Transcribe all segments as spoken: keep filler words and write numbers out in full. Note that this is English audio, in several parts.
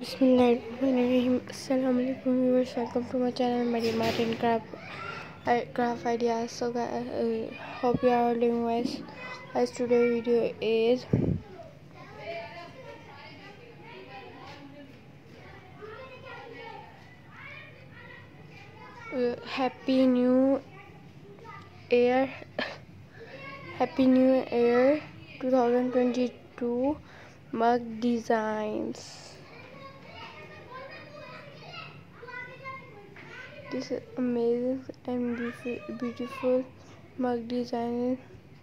Bismillahirrahmanirrahim. Assalamu alaikum viewers, welcome to my channel Mariam Art and Craft, uh, craft ideas. So guys, uh, hope you are all doing well. Guys, today's video is uh, Happy New Year Happy New Year twenty twenty-two mug designs. This is amazing and beautiful, beautiful mug design.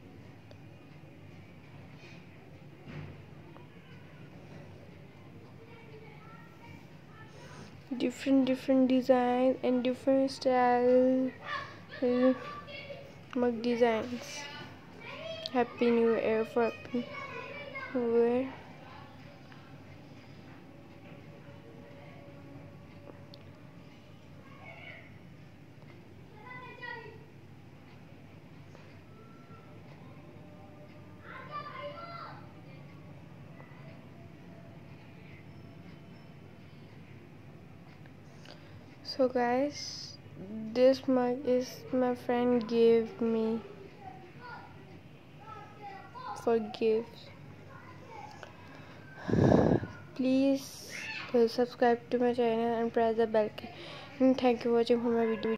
Different different designs and different style uh, mug designs. Happy New Year for Happy New Year. So guys, this mug is my friend gave me for gift. Please uh, subscribe to my channel and press the bell icon. And thank you for watching for my video.